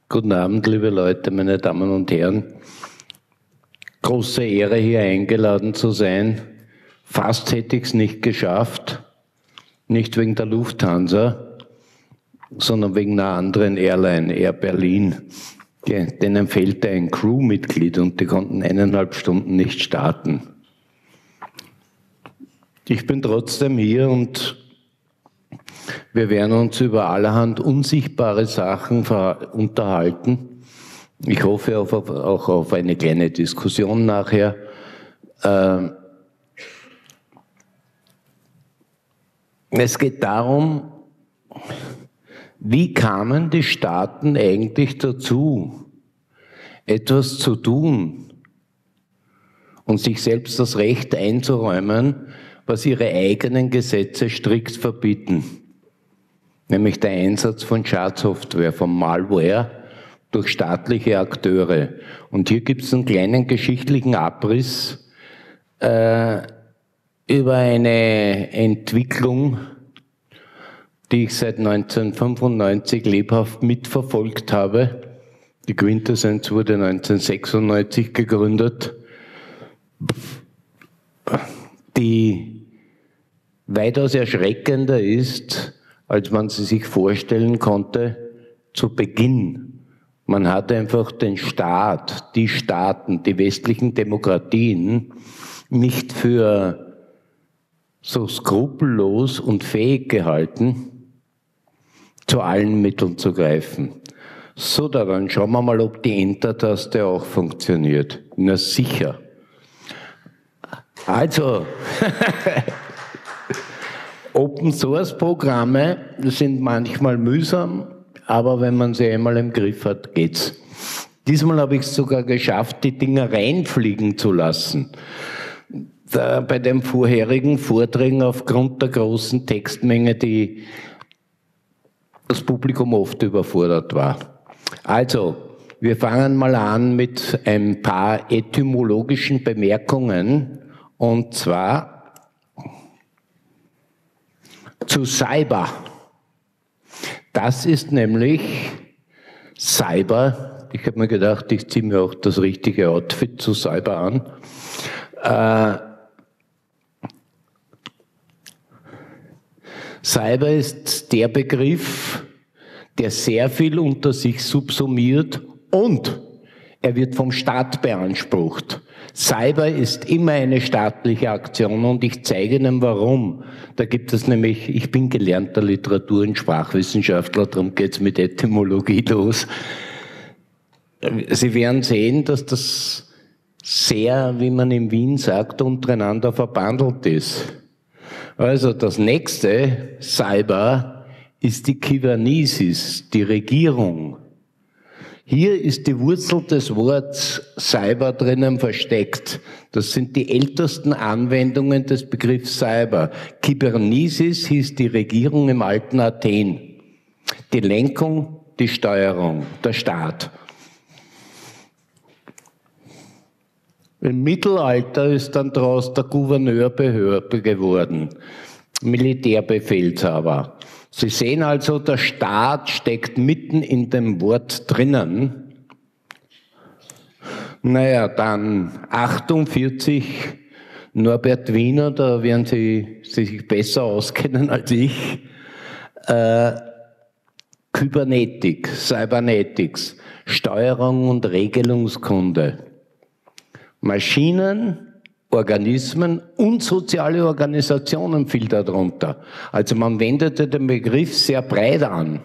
Guten Abend, liebe Leute, meine Damen und Herren. Große Ehre, hier eingeladen zu sein. Fast hätte ich es nicht geschafft. Nicht wegen der Lufthansa, sondern wegen einer anderen Airline, Air Berlin. Denen fehlte ein Crewmitglied und die konnten 1,5 Stunden nicht starten. Ich bin trotzdem hier und wir werden uns über allerhand unsichtbare Sachen unterhalten. Ich hoffe auch auf eine kleine Diskussion nachher. Es geht darum, wie kamen die Staaten eigentlich dazu, etwas zu tun und sich selbst das Recht einzuräumen, was ihre eigenen Gesetze strikt verbieten. Nämlich der Einsatz von Schadsoftware, von Malware durch staatliche Akteure. Und hier gibt es einen kleinen geschichtlichen Abriss über eine Entwicklung, die ich seit 1995 lebhaft mitverfolgt habe. Die Quintessenz wurde 1996 gegründet, die weitaus erschreckender ist, als man sie sich vorstellen konnte zu Beginn. Man hat einfach den Staat, die Staaten, die westlichen Demokratien nicht für so skrupellos und fähig gehalten, zu allen Mitteln zu greifen. So, dann schauen wir mal, ob die Enter-Taste auch funktioniert. Na sicher. Also, Open-Source-Programme sind manchmal mühsam, aber wenn man sie einmal im Griff hat, geht's. Diesmal habe ich es sogar geschafft, die Dinger reinfliegen zu lassen. Bei den vorherigen Vorträgen aufgrund der großen Textmenge, die das Publikum oft überfordert war. Also, wir fangen mal an mit ein paar etymologischen Bemerkungen, und zwar zu Cyber. Das ist nämlich Cyber. Ich habe mir gedacht, ich ziehe mir auch das richtige Outfit zu Cyber an. Cyber ist der Begriff, der sehr viel unter sich subsumiert und er wird vom Staat beansprucht. Cyber ist immer eine staatliche Aktion und ich zeige Ihnen warum. Da gibt es nämlich, ich bin gelernter Literatur- und Sprachwissenschaftler, darum geht es mit Etymologie los. Sie werden sehen, dass das sehr, wie man in Wien sagt, untereinander verbandelt ist. Also das nächste, Cyber, ist die Kybernesis, die Regierung. Hier ist die Wurzel des Wortes Cyber drinnen versteckt. Das sind die ältesten Anwendungen des Begriffs Cyber. Kybernesis hieß die Regierung im alten Athen. Die Lenkung, die Steuerung, der Staat. Im Mittelalter ist dann daraus der Gouverneur Behörde geworden, Militärbefehlshaber. Sie sehen also, der Staat steckt mitten in dem Wort drinnen. Naja, dann 48, Norbert Wiener, da werden Sie sich besser auskennen als ich. Kybernetik, Cybernetics, Steuerung und Regelungskunde. Maschinen, Organismen und soziale Organisationen fiel darunter. Also man wendete den Begriff sehr breit an.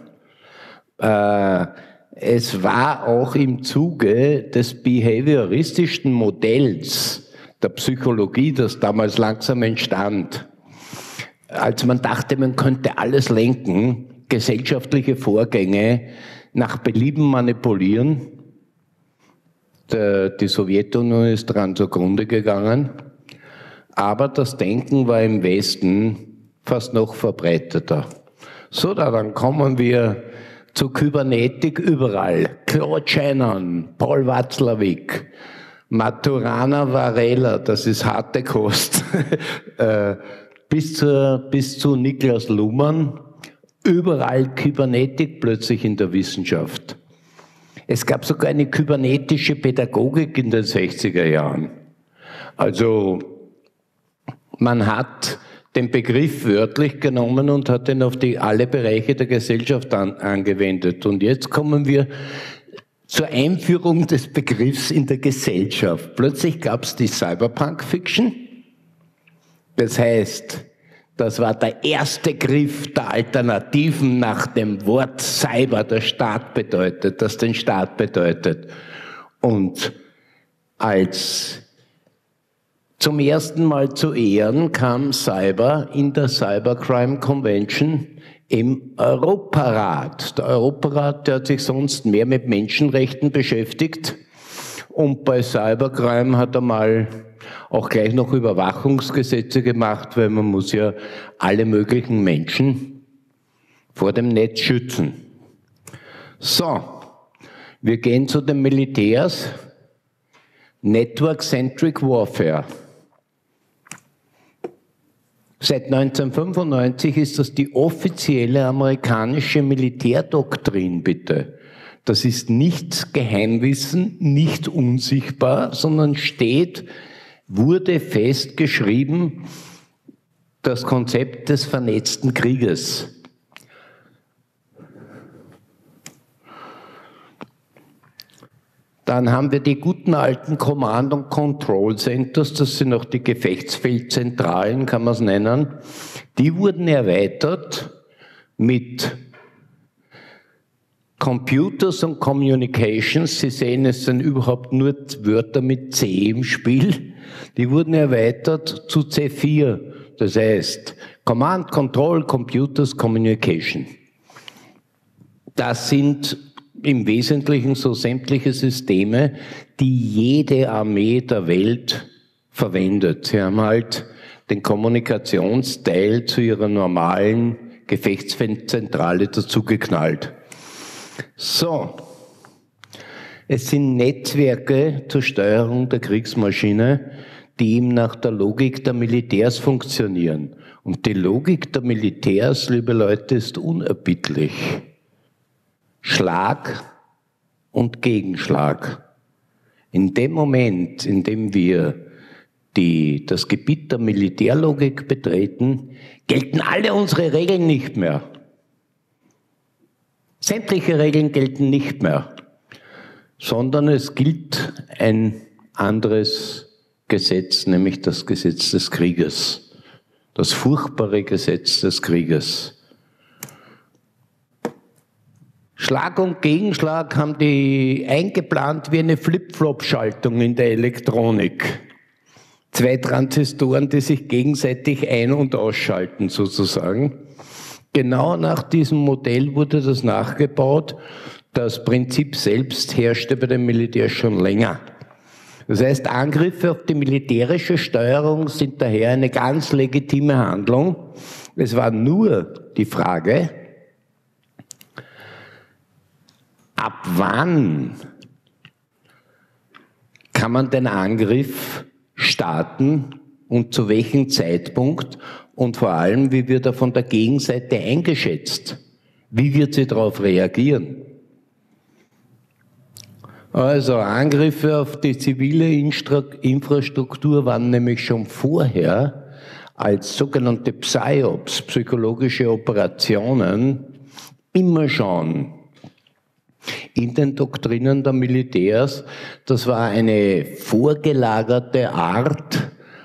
Es war auch im Zuge des behavioristischen Modells der Psychologie, das damals langsam entstand. Also man dachte, man könnte alles lenken, gesellschaftliche Vorgänge nach Belieben manipulieren. Die Sowjetunion ist daran zugrunde gegangen, aber das Denken war im Westen fast noch verbreiteter. So, dann kommen wir zu Kybernetik überall. Claude Shannon, Paul Watzlawick, Maturana Varela, das ist harte Kost, bis zu Niklas Luhmann, überall Kybernetik plötzlich in der Wissenschaft. Es gab sogar eine kybernetische Pädagogik in den 60er Jahren. Also man hat den Begriff wörtlich genommen und hat ihn auf alle Bereiche der Gesellschaft angewendet. Und jetzt kommen wir zur Einführung des Begriffs in der Gesellschaft. Plötzlich gab es die Cyberpunk-Fiction. Das heißt, das war der erste Griff der Alternativen nach dem Wort Cyber, das den Staat bedeutet. Und als zum ersten Mal zu Ehren kam Cyber in der Cybercrime Convention im Europarat. Der Europarat, der hat sich sonst mehr mit Menschenrechten beschäftigt. Und bei Cybercrime hat er mal auch gleich noch Überwachungsgesetze gemacht, weil man muss ja alle möglichen Menschen vor dem Netz schützen. So, wir gehen zu den Militärs. Network-Centric Warfare. Seit 1995 ist das die offizielle amerikanische Militärdoktrin, bitte. Das ist nicht Geheimwissen, nicht unsichtbar, sondern wurde festgeschrieben, das Konzept des vernetzten Krieges. Dann haben wir die guten alten Command- und Control Centers, das sind auch die Gefechtsfeldzentralen, kann man es nennen. Die wurden erweitert mit Computers und Communications. Sie sehen, es sind überhaupt nur Wörter mit C im Spiel. Die wurden erweitert zu C4, das heißt Command, Control, Computers, Communication. Das sind im Wesentlichen so sämtliche Systeme, die jede Armee der Welt verwendet. Sie haben halt den Kommunikationsteil zu ihrer normalen Gefechtsfeldzentrale dazugeknallt. So, es sind Netzwerke zur Steuerung der Kriegsmaschine, die eben nach der Logik der Militärs funktionieren. Und die Logik der Militärs, liebe Leute, ist unerbittlich. Schlag und Gegenschlag. In dem Moment, in dem wir das Gebiet der Militärlogik betreten, gelten alle unsere Regeln nicht mehr. Sämtliche Regeln gelten nicht mehr, sondern es gilt ein anderes Gesetz, nämlich das Gesetz des Krieges, das furchtbare Gesetz des Krieges. Schlag und Gegenschlag haben die eingeplant wie eine Flip-Flop-Schaltung in der Elektronik. Zwei Transistoren, die sich gegenseitig ein- und ausschalten sozusagen. Genau nach diesem Modell wurde das nachgebaut. Das Prinzip selbst herrschte bei den Militärs schon länger. Das heißt, Angriffe auf die militärische Steuerung sind daher eine ganz legitime Handlung. Es war nur die Frage, ab wann kann man den Angriff starten und zu welchem Zeitpunkt und vor allem, wie wird er von der Gegenseite eingeschätzt? Wie wird sie darauf reagieren? Also Angriffe auf die zivile Infrastruktur waren nämlich schon vorher als sogenannte PSYOPs, psychologische Operationen, immer schon in den Doktrinen der Militärs. Das war eine vorgelagerte Art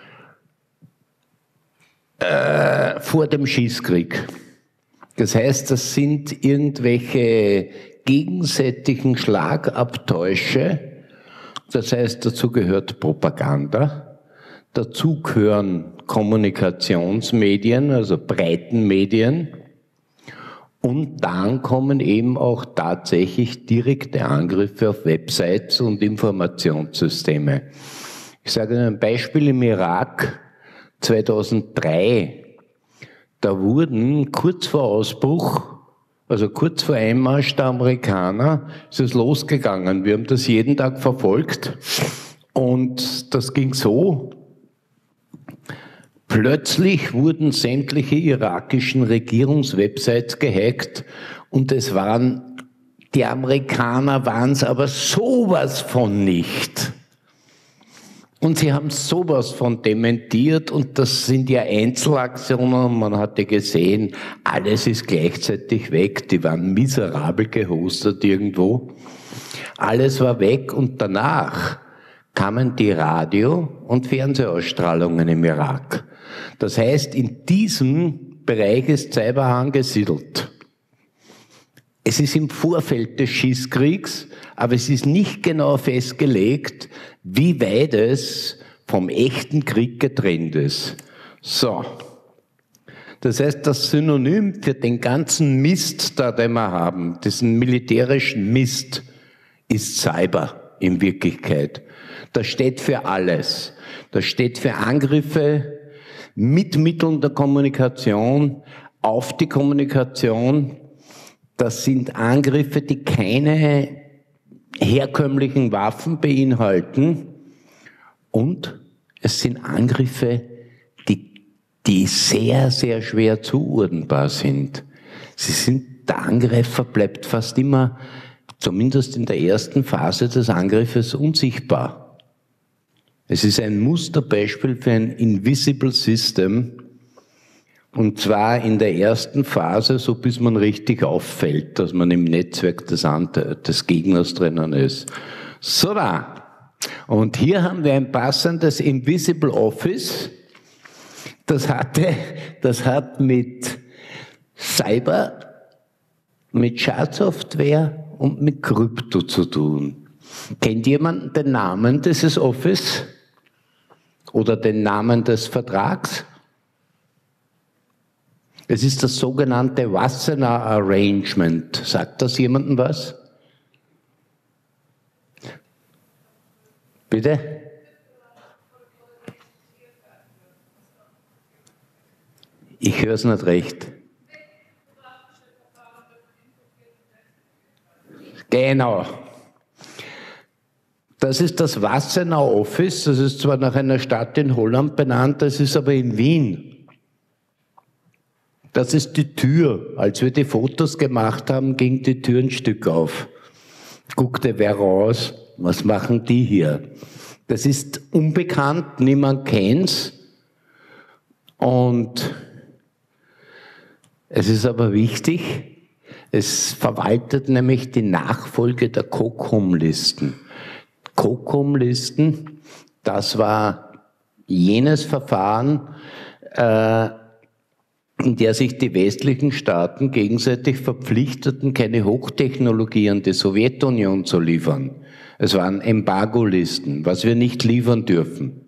vor dem Schießkrieg. Das heißt, das sind irgendwelche gegenseitigen Schlagabtäusche. Das heißt, dazu gehört Propaganda, dazu gehören Kommunikationsmedien, also Breitenmedien. Und dann kommen eben auch tatsächlich direkte Angriffe auf Websites und Informationssysteme. Ich sage Ihnen ein Beispiel im Irak 2003. Da wurden kurz vor Ausbruch, also kurz vor Einmarsch der Amerikaner, ist es losgegangen. Wir haben das jeden Tag verfolgt und das ging so. Plötzlich wurden sämtliche irakischen Regierungswebsites gehackt und es waren Die Amerikaner waren es aber sowas von nicht. Und sie haben sowas von dementiert und das sind ja Einzelaktionen. Man hatte gesehen, alles ist gleichzeitig weg. Die waren miserabel gehostet irgendwo. Alles war weg und danach kamen die Radio- und Fernsehausstrahlungen im Irak. Das heißt, in diesem Bereich ist Cyber angesiedelt. Es ist im Vorfeld des Schießkriegs, aber es ist nicht genau festgelegt, wie weit es vom echten Krieg getrennt ist. So. Das heißt, das Synonym für den ganzen Mist, da den wir haben, diesen militärischen Mist, ist Cyber in Wirklichkeit. Das steht für alles. Das steht für Angriffe mit Mitteln der Kommunikation auf die Kommunikation. Das sind Angriffe, die keine herkömmlichen Waffen beinhalten. Und es sind Angriffe, die sehr, sehr schwer zuordnenbar sind. Der Angreifer bleibt fast immer, zumindest in der ersten Phase des Angriffes, unsichtbar. Es ist ein Musterbeispiel für ein Invisible System, und zwar in der ersten Phase, so bis man richtig auffällt, dass man im Netzwerk des Gegners drinnen ist. So da. Und hier haben wir ein passendes Invisible Office. Das hat mit Cyber, mit Schadsoftware und mit Krypto zu tun. Kennt jemand den Namen dieses Office? Oder den Namen des Vertrags? Es ist das sogenannte Wassenaar Arrangement. Sagt das jemandem was? Bitte? Ich höre es nicht recht. Genau. Das ist das Wassenaar Office. Das ist zwar nach einer Stadt in Holland benannt, das ist aber in Wien. Das ist die Tür. Als wir die Fotos gemacht haben, ging die Tür ein Stück auf. Guckte wer raus, was machen die hier? Das ist unbekannt, niemand kennt's. Und es ist aber wichtig, es verwaltet nämlich die Nachfolge der COCOM-Listen. COCOM-Listen, das war jenes Verfahren, in der sich die westlichen Staaten gegenseitig verpflichteten, keine Hochtechnologie an die Sowjetunion zu liefern. Es waren Embargo-Listen, was wir nicht liefern dürfen.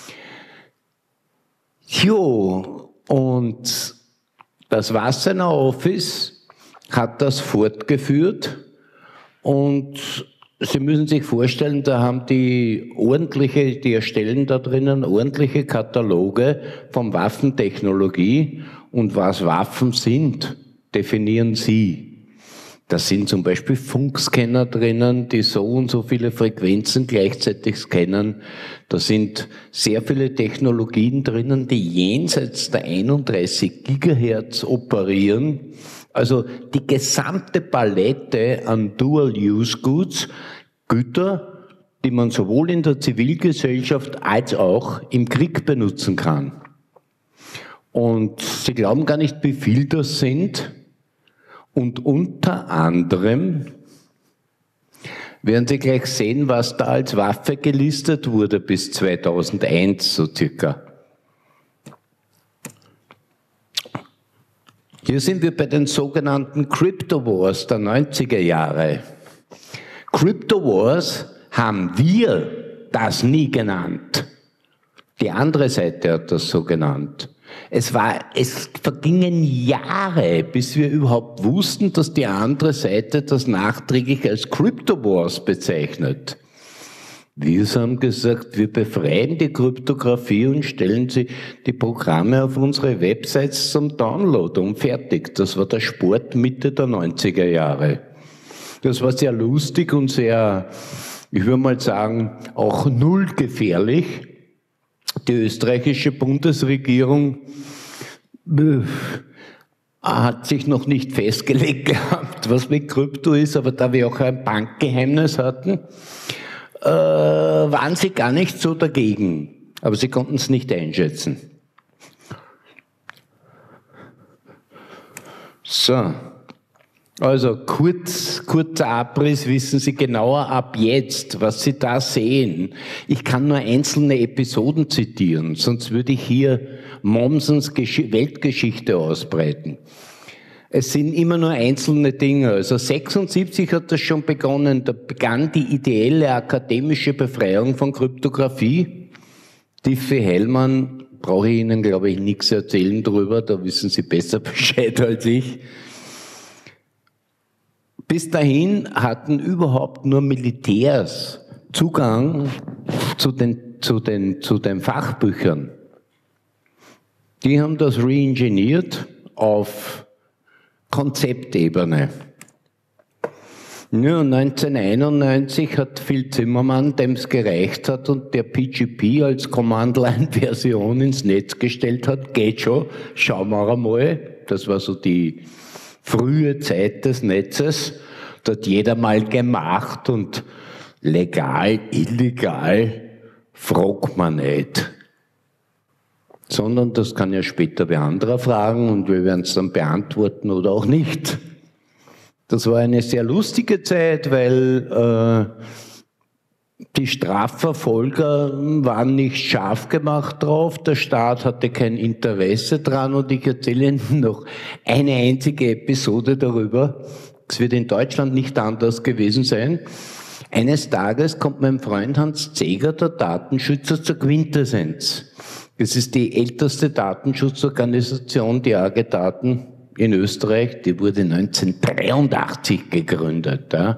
Jo, und das Wassenaar Office hat das fortgeführt und Sie müssen sich vorstellen, da haben die erstellen da drinnen ordentliche Kataloge von Waffentechnologie und was Waffen sind, definieren sie. Da sind zum Beispiel Funkscanner drinnen, die so und so viele Frequenzen gleichzeitig scannen. Da sind sehr viele Technologien drinnen, die jenseits der 31 Gigahertz operieren. Also die gesamte Palette an Dual-Use-Goods, Güter, die man sowohl in der Zivilgesellschaft als auch im Krieg benutzen kann. Und Sie glauben gar nicht, wie viel das sind. Und unter anderem werden Sie gleich sehen, was da als Waffe gelistet wurde bis 2001, so circa. Hier sind wir bei den sogenannten Crypto Wars der 90er Jahre. Crypto Wars haben wir das nie genannt. Die andere Seite hat das so genannt. Es vergingen Jahre, bis wir überhaupt wussten, dass die andere Seite das nachträglich als Crypto Wars bezeichnet. Wir haben gesagt, wir befreien die Kryptographie und stellen die Programme auf unsere Websites zum Download und fertig. Das war der Sport Mitte der 90er Jahre. Das war sehr lustig und sehr, ich würde mal sagen, auch null gefährlich. Die österreichische Bundesregierung hat sich noch nicht festgelegt gehabt, was mit Krypto ist, aber da wir auch ein Bankgeheimnis hatten, waren sie gar nicht so dagegen. Aber sie konnten es nicht einschätzen. So. Also kurzer Abriss, wissen Sie genauer ab jetzt, was Sie da sehen. Ich kann nur einzelne Episoden zitieren, sonst würde ich hier Mommsens Weltgeschichte ausbreiten. Es sind immer nur einzelne Dinge. Also 76 hat das schon begonnen, da begann die ideelle akademische Befreiung von Kryptographie. Diffie-Hellman, brauche ich Ihnen, glaube ich, nichts erzählen drüber, da wissen Sie besser Bescheid als ich. Bis dahin hatten überhaupt nur Militärs Zugang zu den Fachbüchern. Die haben das reingeniert auf Konzeptebene. Ja, 1991 hat Phil Zimmermann, dem es gereicht hat und der PGP als Command-Line-Version ins Netz gestellt hat, geht schon, schauen wir einmal, das war so die frühe Zeit des Netzes, da hat jeder mal gemacht und legal, illegal, fragt man nicht. Sondern das kann ja später wer anderer fragen und wir werden es dann beantworten oder auch nicht. Das war eine sehr lustige Zeit, weil die Strafverfolger waren nicht scharf gemacht drauf, der Staat hatte kein Interesse dran und ich erzähle Ihnen noch eine einzige Episode darüber. Es wird in Deutschland nicht anders gewesen sein. Eines Tages kommt mein Freund Hans Zeger, der Datenschützer, zur Quintessenz. Das ist die älteste Datenschutzorganisation, die AG Daten in Österreich, die wurde 1983 gegründet. Ja.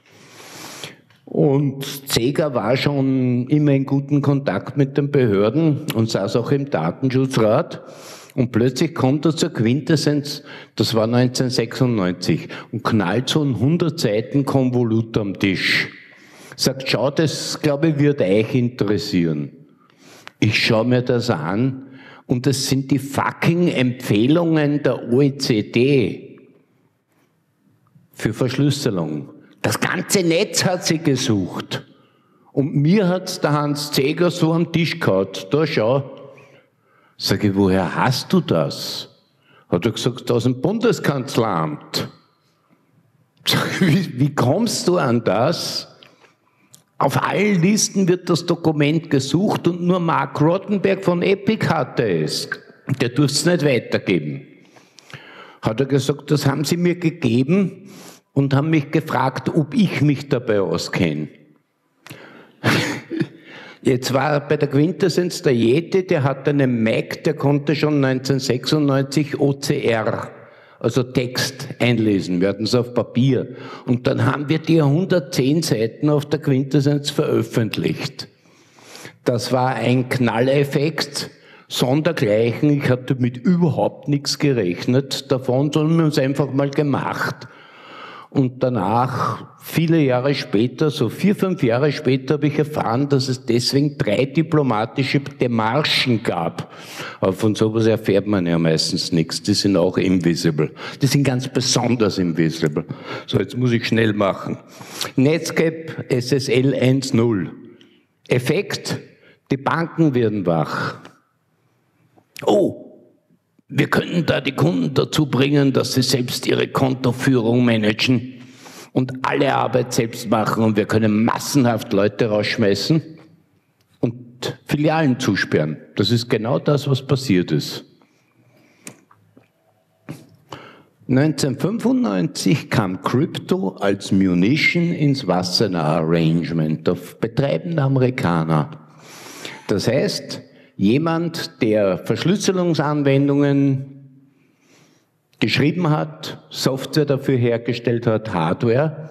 Und Zeger war schon immer in guten Kontakt mit den Behörden und saß auch im Datenschutzrat. Und plötzlich kommt er zur Quintessenz, das war 1996, und knallt so ein 100 Seiten Konvolut am Tisch. Sagt, schau, das, glaube ich, wird euch interessieren. Ich schaue mir das an und das sind die fucking Empfehlungen der OECD für Verschlüsselung. Das ganze Netz hat sie gesucht. Und mir hat's der Hans Zeger so am Tisch gehabt. Da schau. Sag ich, woher hast du das? Hat er gesagt, aus dem Bundeskanzleramt. Sag ich, wie kommst du an das? Auf allen Listen wird das Dokument gesucht und nur Mark Rottenberg von Epic hatte es. Der durfte es nicht weitergeben. Hat er gesagt, das haben sie mir gegeben und haben mich gefragt, ob ich mich dabei auskenne. Jetzt war bei der Quintessenz der Jete, der hat einen Mac, der konnte schon 1996 OCR, also Text einlesen. Wir hatten es auf Papier. Und dann haben wir die 110 Seiten auf der Quintessenz veröffentlicht. Das war ein Knalleffekt, sondergleichen. Ich hatte mit überhaupt nichts gerechnet davon, sondern wir haben es einfach mal gemacht. Und danach, viele Jahre später, so 4, 5 Jahre später, habe ich erfahren, dass es deswegen 3 diplomatische Demarchen gab. Aber von sowas erfährt man ja meistens nichts. Die sind auch invisible. Die sind ganz besonders invisible. So, jetzt muss ich schnell machen. Netscape SSL 1.0. Effekt, die Banken werden wach. Oh! Wir können da die Kunden dazu bringen, dass sie selbst ihre Kontoführung managen und alle Arbeit selbst machen und wir können massenhaft Leute rausschmeißen und Filialen zusperren. Das ist genau das, was passiert ist. 1995 kam Crypto als Munition ins Wassenaar Arrangement auf Betreiben der Amerikaner. Das heißt, jemand, der Verschlüsselungsanwendungen geschrieben hat, Software dafür hergestellt hat, Hardware,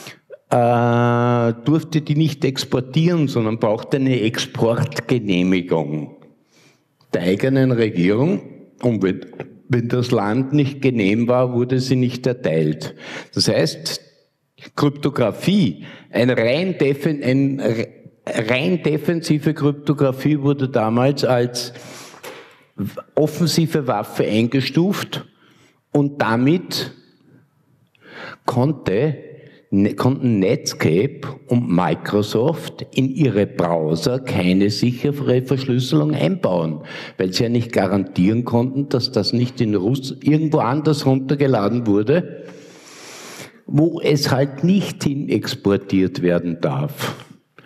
durfte die nicht exportieren, sondern brauchte eine Exportgenehmigung der eigenen Regierung. Und wenn das Land nicht genehm war, wurde sie nicht erteilt. Das heißt, Kryptographie, eine rein defensive Kryptographie wurde damals als offensive Waffe eingestuft Und damit konnten Netscape und Microsoft in ihre Browser keine sichere Verschlüsselung einbauen, weil sie ja nicht garantieren konnten, dass das nicht in irgendwo anders runtergeladen wurde, wo es halt nicht hin exportiert werden darf.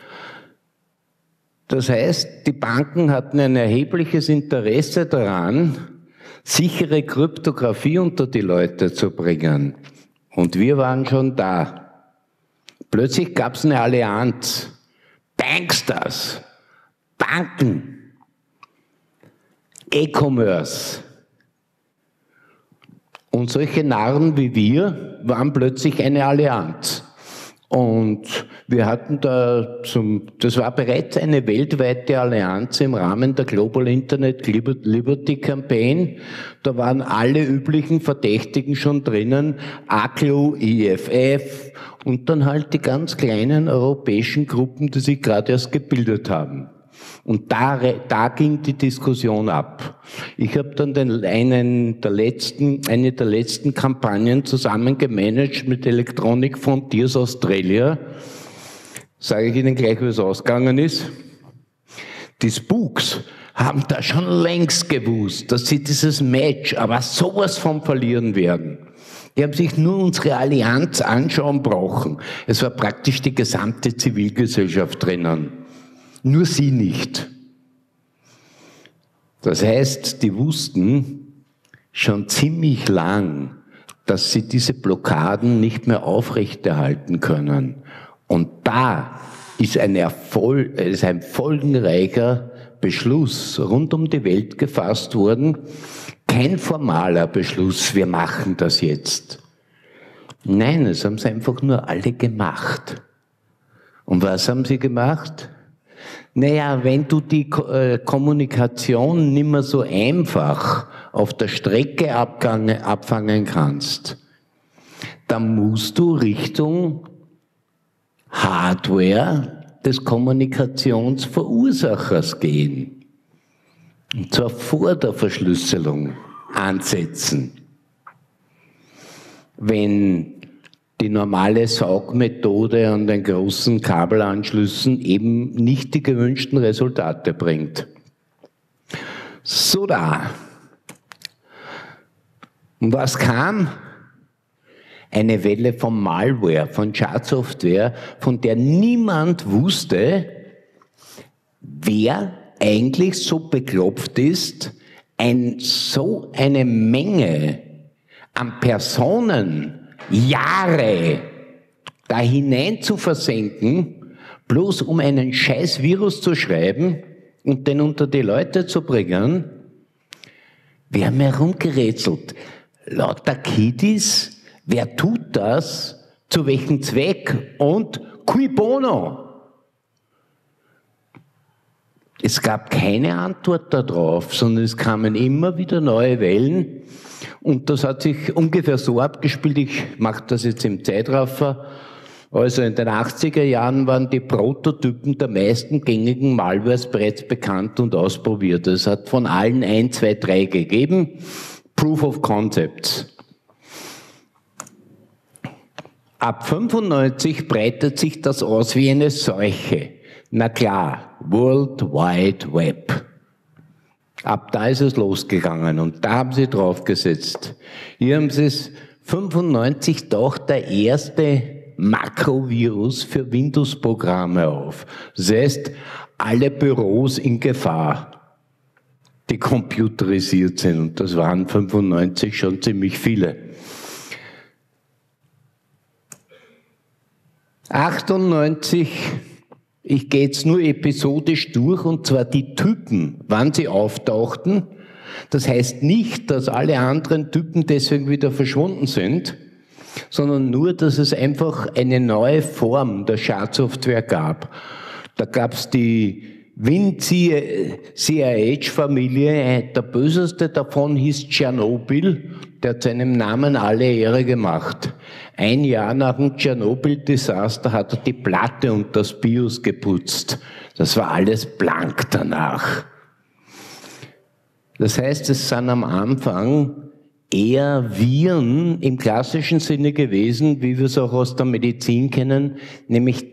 Das heißt, die Banken hatten ein erhebliches Interesse daran, sichere Kryptographie unter die Leute zu bringen. Und wir waren schon da. Plötzlich gab es eine Allianz. Banksters, Banken, E-Commerce. Und solche Narren wie wir waren plötzlich eine Allianz. Und wir hatten das war bereits eine weltweite Allianz im Rahmen der Global Internet Liberty Campaign. Da waren alle üblichen Verdächtigen schon drinnen, ACLU, IFF und dann halt die ganz kleinen europäischen Gruppen, die sich gerade erst gebildet haben. Und da ging die Diskussion ab. Ich habe dann eine der letzten Kampagnen zusammen gemanagt mit Electronic Frontiers Australia. Sage ich Ihnen gleich, wie es ausgegangen ist. Die Spooks haben da schon längst gewusst, dass sie dieses Match aber sowas von verlieren werden. Die haben sich nur unsere Allianz anschauen brauchen. Es war praktisch die gesamte Zivilgesellschaft drinnen. Nur sie nicht. Das heißt, die wussten schon ziemlich lang, dass sie diese Blockaden nicht mehr aufrechterhalten können. Und da ist ein folgenreicher Beschluss rund um die Welt gefasst worden. Kein formaler Beschluss, wir machen das jetzt. Nein, es haben sie einfach nur alle gemacht. Und was haben sie gemacht? Naja, wenn du die Kommunikation nicht mehr so einfach auf der Strecke abfangen kannst, dann musst du Richtung Hardware des Kommunikationsverursachers gehen. Und zwar vor der Verschlüsselung ansetzen. Wenn die normale Saugmethode an den großen Kabelanschlüssen eben nicht die gewünschten Resultate bringt. So da. Und was kam? Eine Welle von Malware, von Schadsoftware, von der niemand wusste, wer eigentlich so beklopft ist, so eine Menge an Personen Jahre da hinein zu versenken, bloß um einen scheiß Virus zu schreiben und den unter die Leute zu bringen. Wir haben herumgerätselt. Lauter Kiddies, wer tut das, zu welchem Zweck und cui bono? Es gab keine Antwort darauf, sondern es kamen immer wieder neue Wellen. Und das hat sich ungefähr so abgespielt, ich mache das jetzt im Zeitraffer, also in den 80er Jahren waren die Prototypen der meisten gängigen Malwares bereits bekannt und ausprobiert. Es hat von allen 1, 2, 3 gegeben, Proof of Concepts. Ab 95 breitet sich das aus wie eine Seuche. Na klar, World Wide Web. Ab da ist es losgegangen und da haben sie draufgesetzt. Hier haben sie es 95 taucht der erste Makrovirus für Windows-Programme auf. Das heißt, alle Büros in Gefahr, die computerisiert sind. Und das waren 95 schon ziemlich viele. 98, ich gehe jetzt nur episodisch durch, und zwar die Typen, wann sie auftauchten. Das heißt nicht, dass alle anderen Typen deswegen wieder verschwunden sind, sondern nur, dass es einfach eine neue Form der Schadsoftware gab. Da gab es die WinCIH-Familie, der böseste davon hieß Tschernobyl, der hat seinem Namen alle Ehre gemacht. Ein Jahr nach dem Tschernobyl-Desaster hat er die Platte und das BIOS geputzt. Das war alles blank danach. Das heißt, es sind am Anfang eher Viren im klassischen Sinne gewesen, wie wir es auch aus der Medizin kennen, nämlich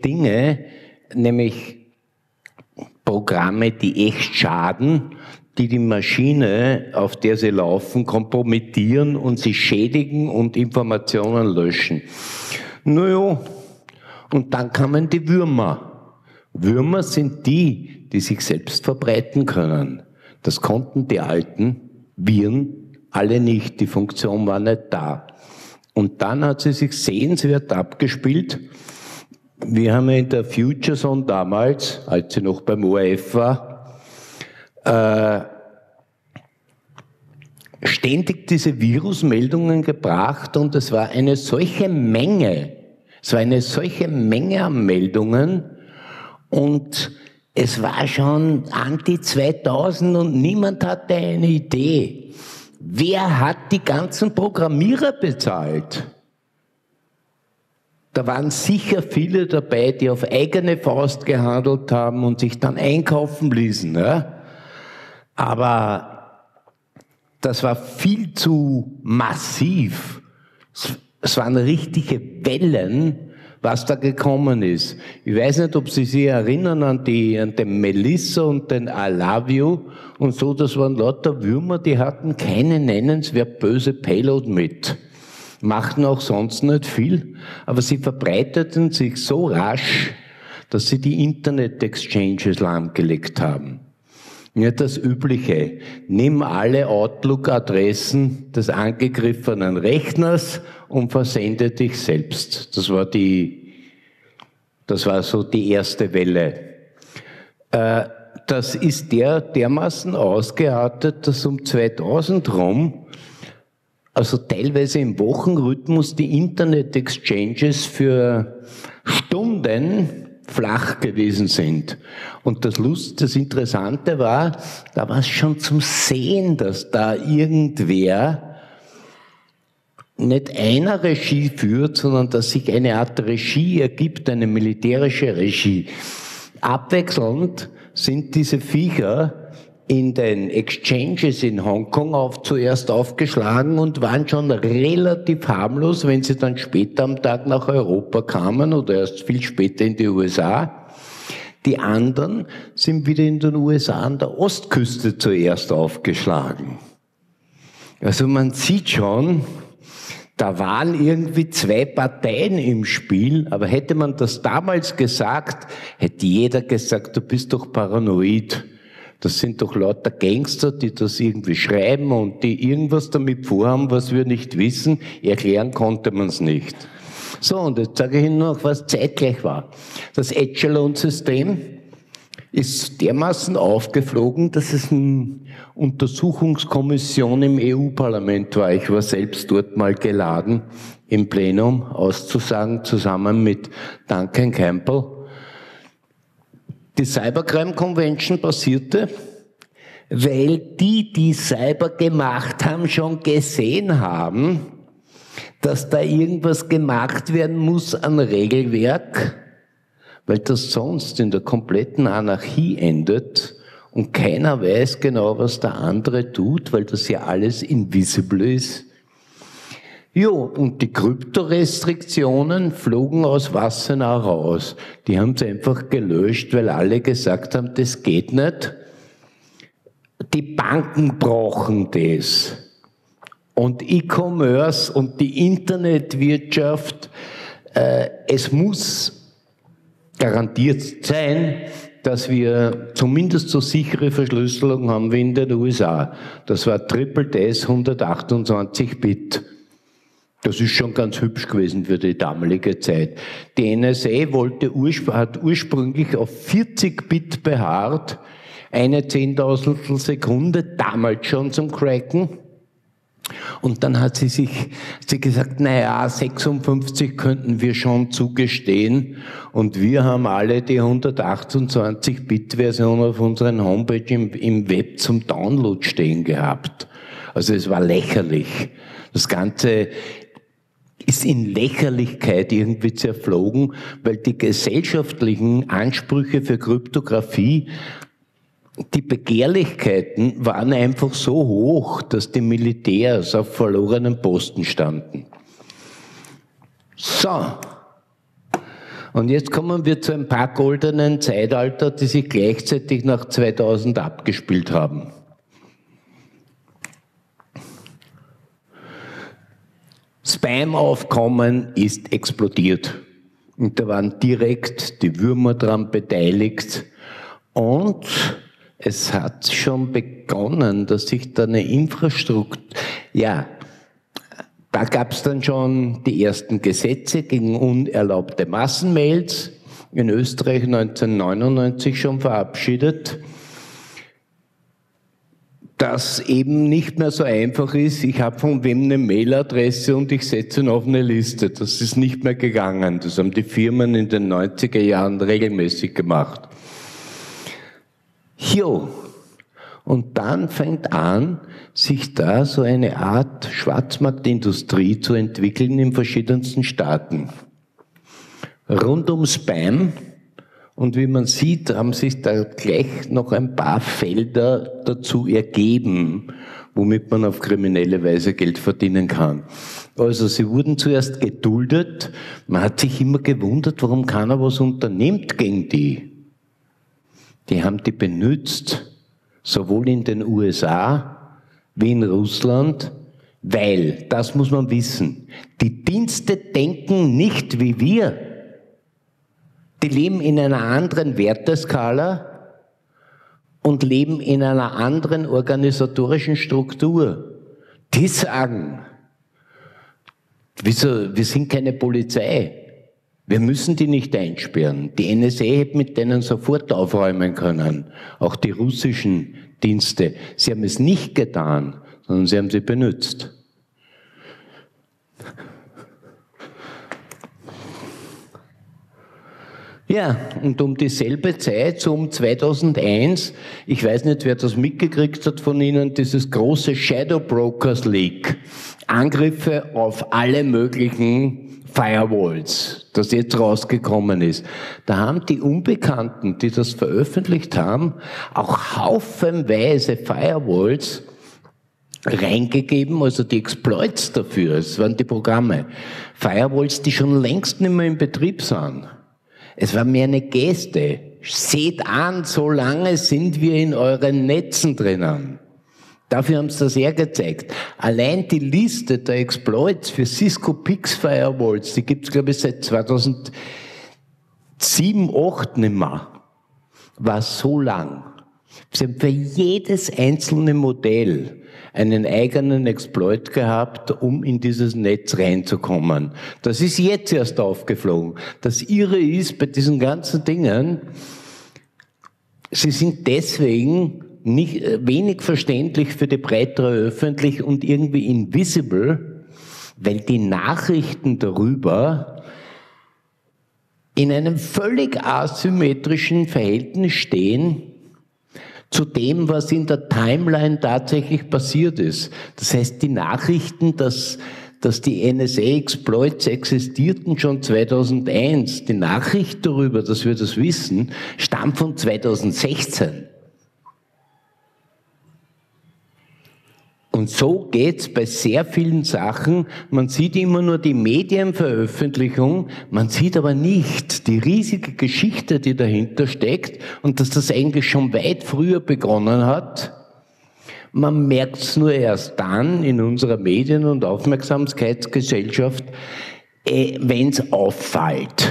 Programme, die echt schaden, die die Maschine, auf der sie laufen, kompromittieren und sie schädigen und Informationen löschen. Naja, und dann kamen die Würmer. Würmer sind die, die sich selbst verbreiten können. Das konnten die alten Viren alle nicht, die Funktion war nicht da. Und dann hat sie sich sehenswert abgespielt. Wir haben in der Future Zone damals, als sie noch beim ORF war, ständig diese Virusmeldungen gebracht und es war eine solche Menge an Meldungen und es war schon Anti 2000 und niemand hatte eine Idee. Wer hat die ganzen Programmierer bezahlt? Da waren sicher viele dabei, die auf eigene Faust gehandelt haben und sich dann einkaufen ließen. Ja? Aber das war viel zu massiv. Es waren richtige Wellen, was da gekommen ist. Ich weiß nicht, ob Sie sich erinnern an den Melissa und den I Love You und so, das waren lauter Würmer, die hatten keine nennenswert böse Payload mit. Machten auch sonst nicht viel, aber sie verbreiteten sich so rasch, dass sie die Internet-Exchanges lahmgelegt haben. Ja, das Übliche. Nimm alle Outlook-Adressen des angegriffenen Rechners und versende dich selbst. Das war so die erste Welle. Das ist dermaßen ausgeartet, dass um 2000 rum, also teilweise im Wochenrhythmus, die Internet-Exchanges für Stunden flach gewesen sind. Und das Interessante war, da war es schon zum Sehen, dass da irgendwer nicht einer Regie führt, sondern dass sich eine Art Regie ergibt, eine militärische Regie. Abwechselnd sind diese Viecher in den Exchanges in Hongkong zuerst aufgeschlagen und waren schon relativ harmlos, wenn sie dann später am Tag nach Europa kamen oder erst viel später in die USA. Die anderen sind wieder in den USA an der Ostküste zuerst aufgeschlagen. Also man sieht schon, da waren irgendwie zwei Parteien im Spiel, aber hätte man das damals gesagt, hätte jeder gesagt, du bist doch paranoid. Das sind doch lauter Gangster, die das irgendwie schreiben und die irgendwas damit vorhaben, was wir nicht wissen. Erklären konnte man es nicht. So, und jetzt sage ich Ihnen noch, was zeitgleich war. Das Echelon-System ist dermaßen aufgeflogen, dass es eine Untersuchungskommission im EU-Parlament war. Ich war selbst dort mal geladen, im Plenum auszusagen, zusammen mit Duncan Campbell. Die Cybercrime Convention passierte, weil die Cyber gemacht haben, schon gesehen haben, dass da irgendwas gemacht werden muss an Regelwerk, weil das sonst in der kompletten Anarchie endet und keiner weiß genau, was der andere tut, weil das ja alles invisible ist. Jo, und die Kryptorestriktionen flogen aus Wassenaar raus. Die haben sie einfach gelöscht, weil alle gesagt haben, das geht nicht. Die Banken brauchen das. Und E-Commerce und die Internetwirtschaft, es muss garantiert sein, dass wir zumindest so sichere Verschlüsselung haben wie in den USA. Das war TripleS 128 Bit. Das ist schon ganz hübsch gewesen für die damalige Zeit. Die NSA hat ursprünglich auf 40 Bit beharrt, eine Zehntausendstel Sekunde, damals schon zum Cracken. Und dann hat sie gesagt, naja, 56 könnten wir schon zugestehen. Und wir haben alle die 128-Bit-Version auf unseren Homepage im Web zum Download stehen gehabt. Also es war lächerlich. Das Ganze ist in Lächerlichkeit irgendwie zerflogen, weil die gesellschaftlichen Ansprüche für Kryptographie die Begehrlichkeiten waren einfach so hoch, dass die Militärs auf verlorenen Posten standen. So. Und jetzt kommen wir zu ein paar goldenen Zeitalter, die sich gleichzeitig nach 2000 abgespielt haben. Spam-Aufkommen ist explodiert. Und da waren direkt die Würmer daran beteiligt. Und es hat schon begonnen, dass sich da eine Infrastruktur, ja, da gab es dann schon die ersten Gesetze gegen unerlaubte Massenmails, in Österreich 1999 schon verabschiedet, dass eben nicht mehr so einfach ist, ich habe von wem eine Mailadresse und ich setze ihn auf eine Liste. Das ist nicht mehr gegangen. Das haben die Firmen in den 90er Jahren regelmäßig gemacht. Jo. Und dann fängt an, sich da so eine Art Schwarzmarktindustrie zu entwickeln in verschiedensten Staaten. Rund um Spam. Und wie man sieht, haben sich da gleich noch ein paar Felder dazu ergeben, womit man auf kriminelle Weise Geld verdienen kann. Also sie wurden zuerst geduldet. Man hat sich immer gewundert, warum keiner was unternimmt gegen die. Die haben die benutzt, sowohl in den USA wie in Russland, weil, das muss man wissen, die Dienste denken nicht wie wir. Die leben in einer anderen Werteskala und leben in einer anderen organisatorischen Struktur. Die sagen, wir sind keine Polizei. Wir müssen die nicht einsperren. Die NSA hätte mit denen sofort aufräumen können. Auch die russischen Dienste. Sie haben es nicht getan, sondern sie haben sie benutzt. Ja, und um dieselbe Zeit, so um 2001, ich weiß nicht, wer das mitgekriegt hat von Ihnen, dieses große Shadow Brokers Leak. Angriffe auf alle möglichen Firewalls, das jetzt rausgekommen ist. Da haben die Unbekannten, die das veröffentlicht haben, auch haufenweise Firewalls reingegeben, also die Exploits dafür, es waren die Programme. Firewalls, die schon längst nicht mehr in Betrieb sind. Es war mehr eine Geste. Seht an, so lange sind wir in euren Netzen drinnen. Dafür haben sie das hergezeigt. Allein die Liste der Exploits für Cisco Pix Firewalls, die gibt es, glaube ich, seit 2007, 2008 nicht mehr, war so lang. Sie haben für jedes einzelne Modell einen eigenen Exploit gehabt, um in dieses Netz reinzukommen. Das ist jetzt erst aufgeflogen. Das Irre ist bei diesen ganzen Dingen, sie sind deswegen nicht, wenig verständlich für die breitere Öffentlichkeit und irgendwie invisible, weil die Nachrichten darüber in einem völlig asymmetrischen Verhältnis stehen zu dem, was in der Timeline tatsächlich passiert ist. Das heißt, die Nachrichten, dass die NSA-Exploits existierten schon 2001, die Nachricht darüber, dass wir das wissen, stammt von 2016. Und so geht's bei sehr vielen Sachen. Man sieht immer nur die Medienveröffentlichung, man sieht aber nicht die riesige Geschichte, die dahinter steckt und dass das eigentlich schon weit früher begonnen hat. Man merkt's nur erst dann in unserer Medien- und Aufmerksamkeitsgesellschaft, wenn's auffällt.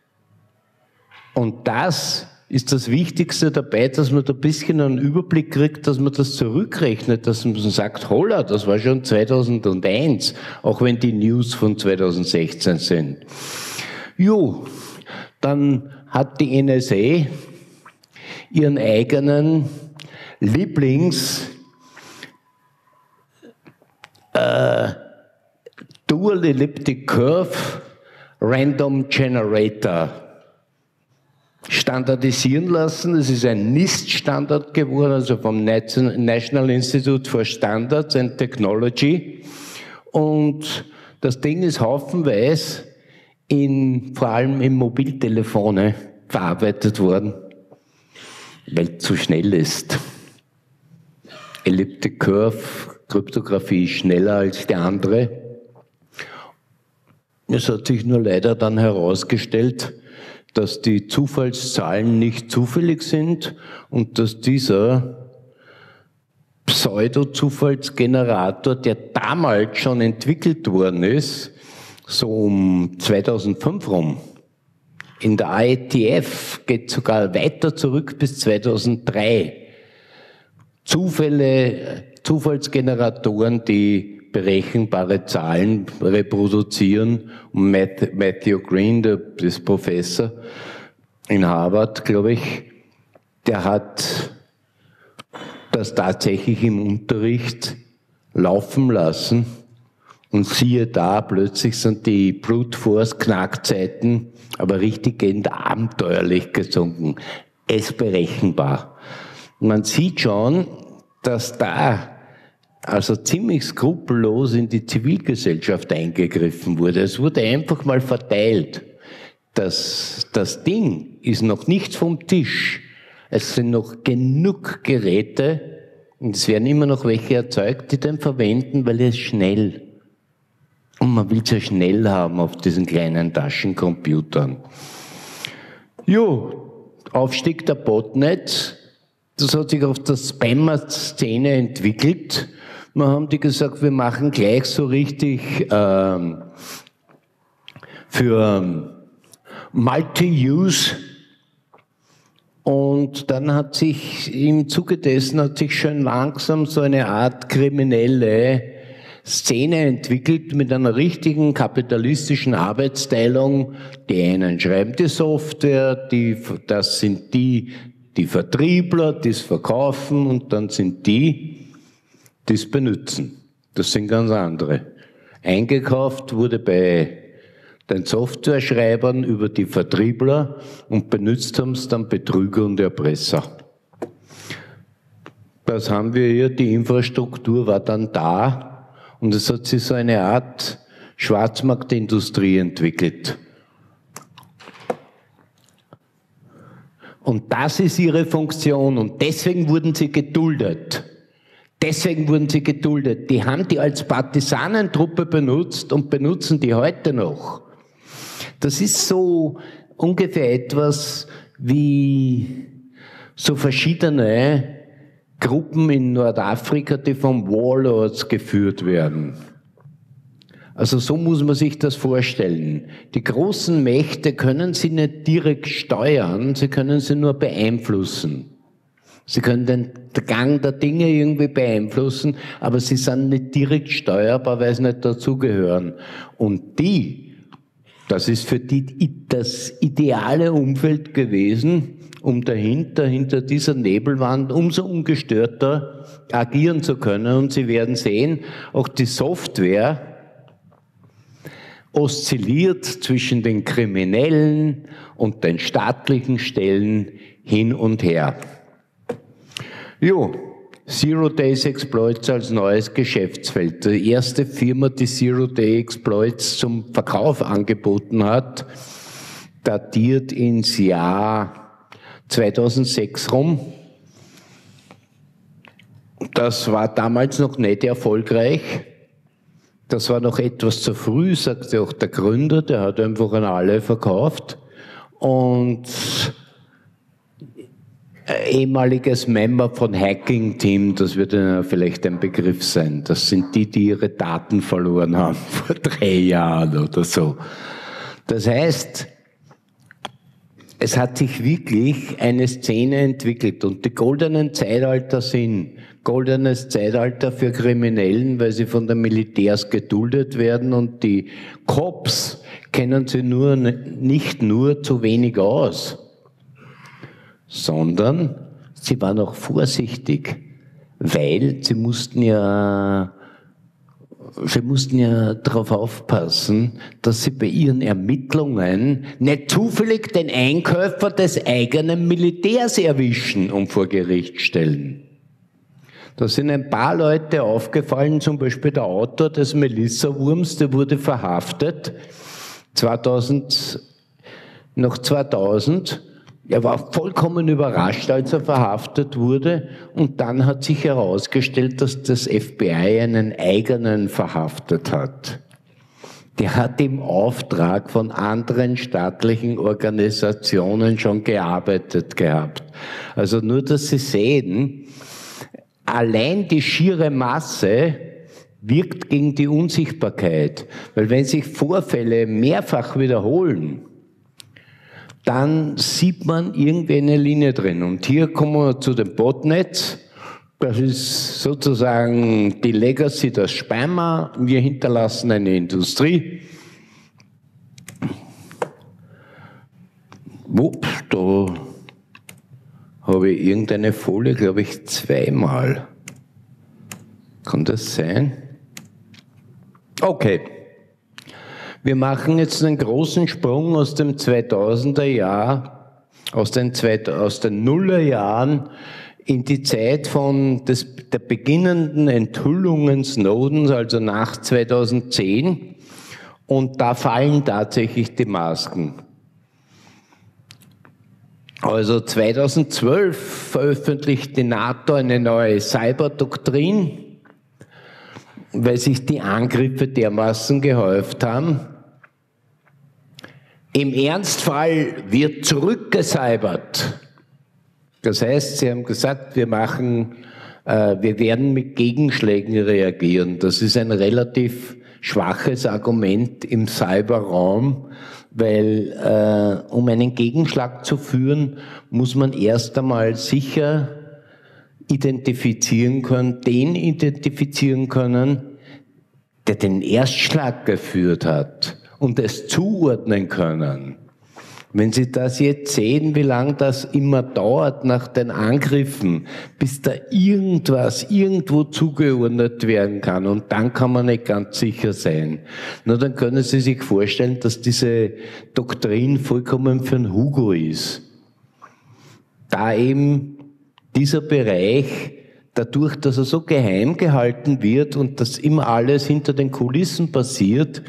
Und das ist das Wichtigste dabei, dass man da ein bisschen einen Überblick kriegt, dass man das zurückrechnet, dass man sagt, holla, das war schon 2001, auch wenn die News von 2016 sind. Jo, dann hat die NSA ihren eigenen Dual Elliptic Curve Random Generator standardisieren lassen. Es ist ein NIST-Standard geworden, also vom National Institute for Standards and Technology. Und das Ding ist haufenweise vor allem in Mobiltelefone verarbeitet worden. weil es zu schnell ist. Elliptic Curve, Kryptographie ist schneller als die andere. Es hat sich nur leider dann herausgestellt, dass die Zufallszahlen nicht zufällig sind und dass dieser Pseudo-Zufallsgenerator, der damals schon entwickelt worden ist, so um 2005 rum, in der IETF geht sogar weiter zurück bis 2003. Zufallsgeneratoren, die berechenbare Zahlen reproduzieren. Und Matthew Green, der ist Professor in Harvard, glaube ich, der hat das tatsächlich im Unterricht laufen lassen. Und siehe da, plötzlich sind die Brute Force Knackzeiten aber richtiggehend abenteuerlich gesunken. Es berechenbar. Man sieht schon, dass da also ziemlich skrupellos in die Zivilgesellschaft eingegriffen wurde. Es wurde einfach mal verteilt. Das Ding ist noch nicht vom Tisch. Es sind noch genug Geräte, und es werden immer noch welche erzeugt, die den verwenden, weil es schnell. Und man will es ja schnell haben auf diesen kleinen Taschencomputern. Jo, Aufstieg der Botnets. Das hat sich auf der Spammer-Szene entwickelt. Wir haben die gesagt, wir machen gleich so richtig für Multi-Use. Und dann hat sich im Zuge dessen schön langsam so eine Art kriminelle Szene entwickelt mit einer richtigen kapitalistischen Arbeitsteilung. Die einen schreiben die Software, das sind die Vertriebler, die es verkaufen, und dann sind die es benutzen. Das sind ganz andere. Eingekauft wurde bei den Softwareschreibern über die Vertriebler und benutzt haben es dann Betrüger und Erpresser. Das haben wir hier, die Infrastruktur war dann da und es hat sich so eine Art Schwarzmarktindustrie entwickelt. Und das ist ihre Funktion und deswegen wurden sie geduldet. Die haben die als Partisanentruppe benutzt und benutzen die heute noch. Das ist so ungefähr etwas wie so verschiedene Gruppen in Nordafrika, die von Warlords geführt werden. Also so muss man sich das vorstellen. Die großen Mächte können sie nicht direkt steuern, sie können sie nur beeinflussen. Sie können den Gang der Dinge irgendwie beeinflussen, aber sie sind nicht direkt steuerbar, weil sie nicht dazugehören. Und das ist für die das ideale Umfeld gewesen, um hinter dieser Nebelwand umso ungestörter agieren zu können. Und Sie werden sehen, auch die Software oszilliert zwischen den kriminellen und den staatlichen Stellen hin und her. Jo, Zero Days Exploits als neues Geschäftsfeld. Die erste Firma, die Zero Day Exploits zum Verkauf angeboten hat, datiert ins Jahr 2006 rum. Das war damals noch nicht erfolgreich. Das war noch etwas zu früh, sagte auch der Gründer, der hat einfach an alle verkauft. Und ehemaliges Member von Hacking Team, das wird Ihnen vielleicht ein Begriff sein. Das sind die ihre Daten verloren haben vor 3 Jahren oder so. Das heißt, es hat sich wirklich eine Szene entwickelt und die goldenen Zeitalter sind goldenes Zeitalter für Kriminellen, weil sie von den Militärs geduldet werden und die Cops kennen sie nicht nur zu wenig aus, sondern sie waren auch vorsichtig, weil sie mussten ja darauf aufpassen, dass sie bei ihren Ermittlungen nicht zufällig den Einkäufer des eigenen Militärs erwischen und vor Gericht stellen. Da sind ein paar Leute aufgefallen, zum Beispiel der Autor des Melissa-Wurms, der wurde verhaftet, 2000, Er war vollkommen überrascht, als er verhaftet wurde, und dann hat sich herausgestellt, dass das FBI einen eigenen verhaftet hat. Der hat im Auftrag von anderen staatlichen Organisationen schon gearbeitet gehabt. Also nur, dass Sie sehen, allein die schiere Masse wirkt gegen die Unsichtbarkeit. Weil wenn sich Vorfälle mehrfach wiederholen, dann sieht man irgendwie eine Linie drin. Und hier kommen wir zu den Botnets. Das ist sozusagen die Legacy der Spammer. Wir hinterlassen eine Industrie. Ups, da habe ich irgendeine Folie, glaube ich, zweimal. Kann das sein? Okay. Wir machen jetzt einen großen Sprung aus dem 2000er Jahr, aus den Nullerjahren in die Zeit von der beginnenden Enthüllungen Snowdens, also nach 2010. Und da fallen tatsächlich die Masken. Also 2012 veröffentlicht die NATO eine neue Cyberdoktrin, weil sich die Angriffe dermaßen gehäuft haben. Im Ernstfall wird zurückgecybert. Das heißt, sie haben gesagt, wir werden mit Gegenschlägen reagieren. Das ist ein relativ schwaches Argument im Cyberraum, weil um einen Gegenschlag zu führen, muss man erst einmal sicher identifizieren können, der den Erstschlag geführt hat, und es zuordnen können. Wenn Sie das jetzt sehen, wie lange das immer dauert nach den Angriffen, bis da irgendwo zugeordnet werden kann, und dann kann man nicht ganz sicher sein. Na, dann können Sie sich vorstellen, dass diese Doktrin vollkommen für einen Hugo ist. Da eben dieser Bereich, dadurch, dass er so geheim gehalten wird und dass immer alles hinter den Kulissen passiert,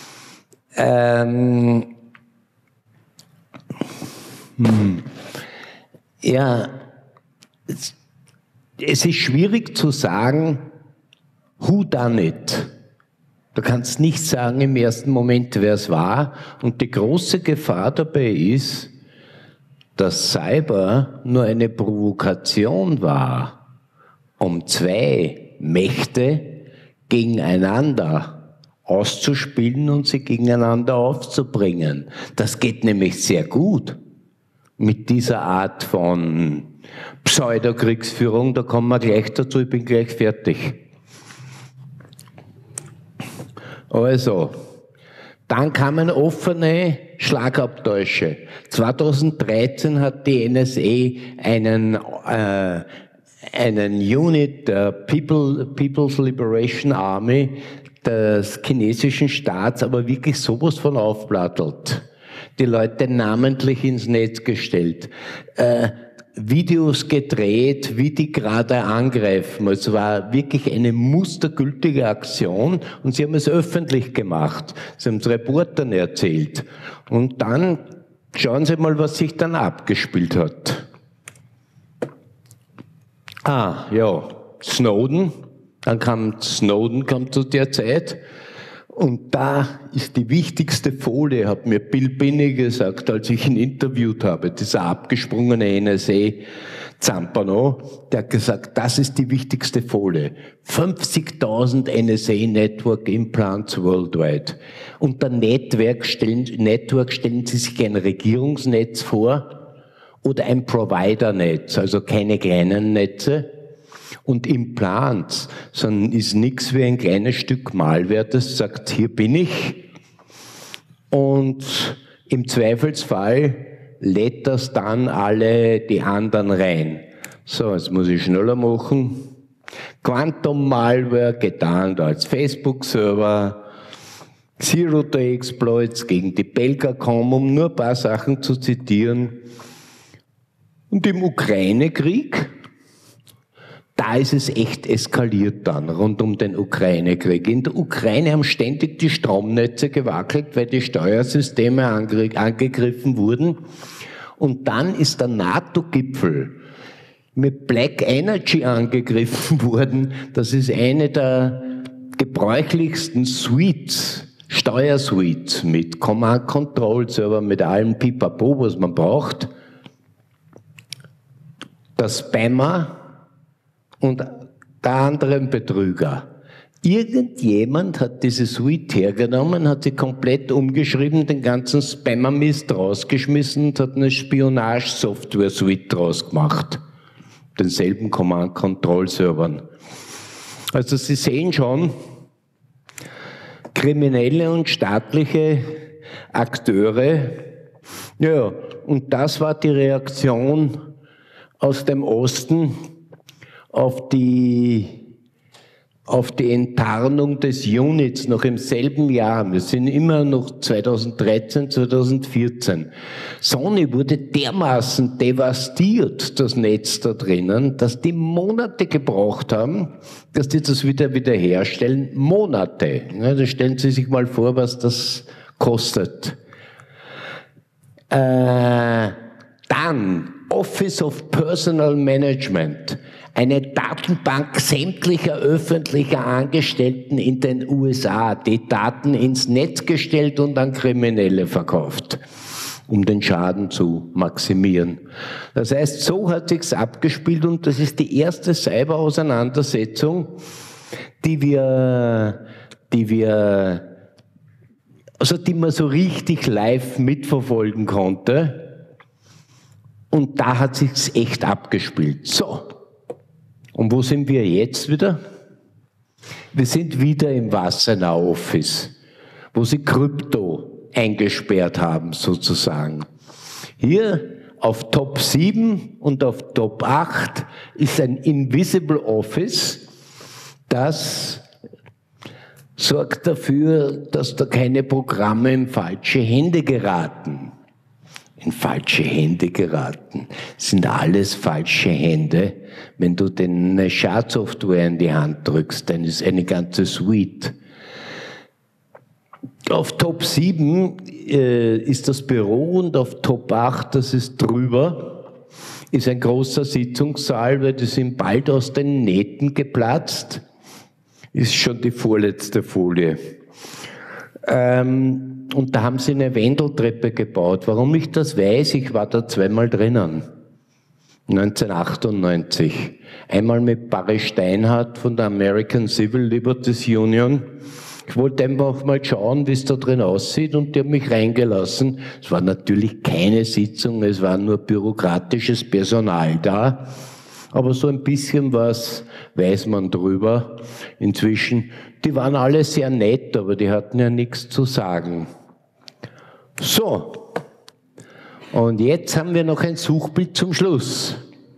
ja, es ist schwierig zu sagen, who done it? Du kannst nicht sagen im ersten Moment, wer es war. Und die große Gefahr dabei ist, dass Cyber nur eine Provokation war, um zwei Mächte gegeneinander auszuspielen und sie gegeneinander aufzubringen. Das geht nämlich sehr gut mit dieser Art von Pseudokriegsführung. Da kommen wir gleich dazu, ich bin gleich fertig. Also, dann kamen offene Schlagabtäusche. 2013 hat die NSA einen Unit der People's Liberation Army des chinesischen Staats aber wirklich sowas von aufplattelt. Die Leute namentlich ins Netz gestellt, Videos gedreht, wie die gerade angreifen. Es war wirklich eine mustergültige Aktion und sie haben es öffentlich gemacht. Sie haben es Reportern erzählt. Und dann schauen Sie mal, was sich dann abgespielt hat. Snowden. Dann kam Snowden zu der Zeit. Und da ist die wichtigste Folie, hat mir Bill Binney gesagt, als ich ihn interviewt habe, dieser abgesprungene NSA-Zampano, der hat gesagt, das ist die wichtigste Folie. 50.000 NSA-Network Implants worldwide. Unter Network stellen Sie sich ein Regierungsnetz vor oder ein Provider-Netz, also keine kleinen Netze. Und Implants ist nichts wie ein kleines Stück Malware, das sagt, hier bin ich. Und im Zweifelsfall lädt das dann alle die anderen rein. So, jetzt muss ich schneller machen. Quantum Malware getarnt als Facebook-Server, Zero-Day-Exploits gegen die Belgacom, um nur ein paar Sachen zu zitieren. Und im Ukraine-Krieg, da ist es echt eskaliert dann, rund um den Ukraine-Krieg. In der Ukraine haben ständig die Stromnetze gewackelt, weil die Steuersysteme angegriffen wurden. Und dann ist der NATO-Gipfel mit Black Energy angegriffen worden. Das ist eine der gebräuchlichsten Suites, Steuersuites mit Command Control Server, mit allem Pipapo, was man braucht. Der Spammer und der anderen Betrüger. Irgendjemand hat diese Suite hergenommen, hat sie komplett umgeschrieben, den ganzen Spammer-Mist rausgeschmissen und hat eine Spionage-Software-Suite draus gemacht. Denselben Command-Control-Servern. Also Sie sehen schon, kriminelle und staatliche Akteure, ja, und das war die Reaktion aus dem Osten auf die Enttarnung des Units noch im selben Jahr. Wir sind immer noch 2013, 2014. Sony wurde dermaßen devastiert, das Netz da drinnen, dass die Monate gebraucht haben, dass die das wiederherstellen. Monate. Ja, da stellen Sie sich mal vor, was das kostet. Dann Office of Personal Management. Eine Datenbank sämtlicher öffentlicher Angestellten in den USA, die Daten ins Netz gestellt und an Kriminelle verkauft, um den Schaden zu maximieren. Das heißt, so hat sich's abgespielt und das ist die erste Cyber-Auseinandersetzung, die man so richtig live mitverfolgen konnte. Und da hat sich's echt abgespielt. So. Und wo sind wir jetzt wieder? Wir sind wieder im Wassenaar Office, wo sie Krypto eingesperrt haben, sozusagen. Hier auf Top 7 und auf Top 8 ist ein Invisible Office, das sorgt dafür, dass da keine Programme in falsche Hände geraten. In falsche Hände geraten. Das sind alles falsche Hände. Wenn du eine Schadsoftware in die Hand drückst, dann ist eine ganze Suite. Auf Top 7 ist das Büro und auf Top 8, das ist drüber, ist ein großer Sitzungssaal, weil die sind bald aus den Nähten geplatzt. Ist schon die vorletzte Folie. Und da haben sie eine Wendeltreppe gebaut. Warum ich das weiß, ich war da zweimal drinnen. 1998. Einmal mit Barry Steinhardt von der American Civil Liberties Union. Ich wollte einfach mal schauen, wie es da drin aussieht, und die haben mich reingelassen. Es war natürlich keine Sitzung, es war nur bürokratisches Personal da. Aber so ein bisschen was weiß man drüber inzwischen. Die waren alle sehr nett, aber die hatten ja nichts zu sagen. So, und jetzt haben wir noch ein Suchbild zum Schluss.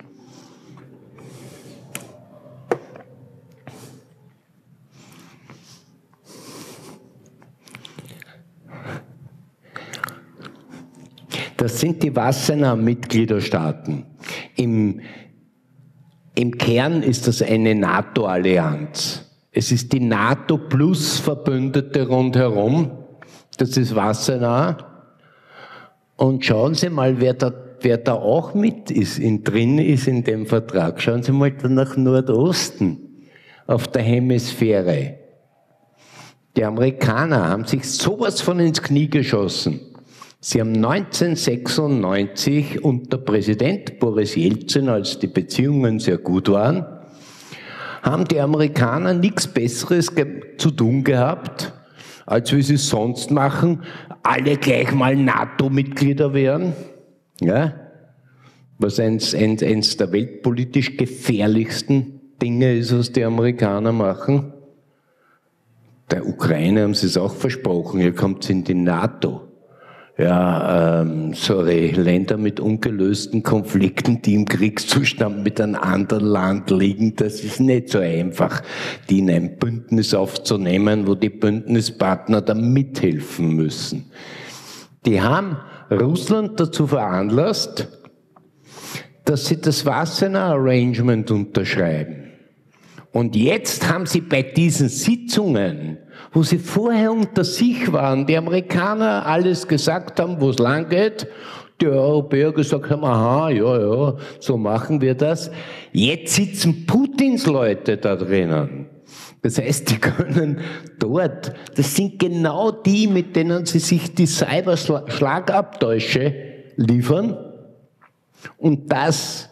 Das sind die Wassenaar Mitgliederstaaten. Im Kern ist das eine NATO-Allianz. Es ist die NATO plus Verbündete rundherum. Das ist Wassenaar. Und schauen Sie mal, wer da auch mit ist, drin ist in dem Vertrag. Schauen Sie mal da nach Nordosten, auf der Hemisphäre. Die Amerikaner haben sich sowas von ins Knie geschossen. Sie haben 1996 unter Präsident Boris Jelzin, als die Beziehungen sehr gut waren, haben die Amerikaner nichts Besseres zu tun gehabt, als wie sie es sonst machen, alle gleich mal NATO-Mitglieder werden, ja? Was eins der weltpolitisch gefährlichsten Dinge ist, was die Amerikaner machen. Der Ukraine haben sie es auch versprochen, ihr kommt in die NATO. Ja, Länder mit ungelösten Konflikten, die im Kriegszustand mit einem anderen Land liegen, das ist nicht so einfach, die in ein Bündnis aufzunehmen, wo die Bündnispartner dann mithelfen müssen. Die haben Russland dazu veranlasst, dass sie das Wassenaar Arrangement unterschreiben. Und jetzt haben sie bei diesen Sitzungen, wo sie vorher unter sich waren, die Amerikaner alles gesagt haben, wo es lang geht, Die Europäer gesagt haben, aha, ja, ja, so machen wir das. Jetzt sitzen Putins Leute da drinnen. Das heißt, die können dort, das sind genau die, mit denen sie sich die Cyberschlagabtäusche liefern. Und das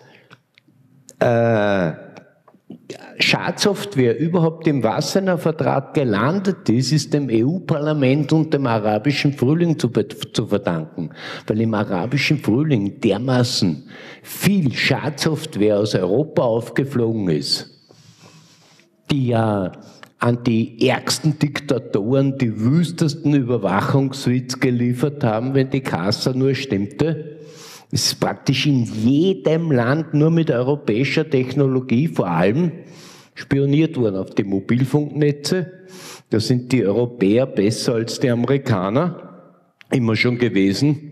Schadsoftware überhaupt im Wassener Vertrag gelandet ist dem EU-Parlament und dem arabischen Frühling zu verdanken. Weil im arabischen Frühling dermaßen viel Schadsoftware aus Europa aufgeflogen ist, die ja an die ärgsten Diktatoren die wüstesten Überwachungssuites geliefert haben, wenn die Kasse nur stimmte. Es ist praktisch in jedem Land nur mit europäischer Technologie vor allem spioniert worden auf die Mobilfunknetze. Da sind die Europäer besser als die Amerikaner, immer schon gewesen.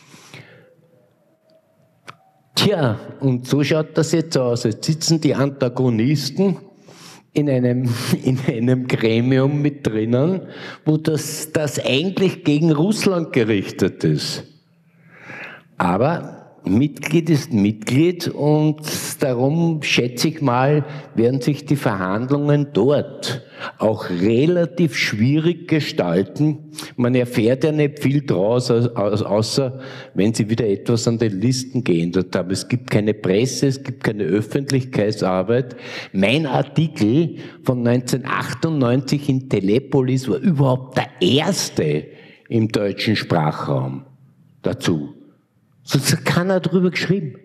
Tja, und so schaut das jetzt aus. Jetzt sitzen die Antagonisten in einem Gremium mit drinnen, wo das eigentlich gegen Russland gerichtet ist. Aber Mitglied ist Mitglied und darum, schätze ich mal, werden sich die Verhandlungen dort auch relativ schwierig gestalten. Man erfährt ja nicht viel draus, außer wenn sie wieder etwas an den Listen geändert haben. Es gibt keine Presse, es gibt keine Öffentlichkeitsarbeit. Mein Artikel von 1998 in Telepolis war überhaupt der erste im deutschen Sprachraum dazu. Sonst hat keiner drüber geschrieben.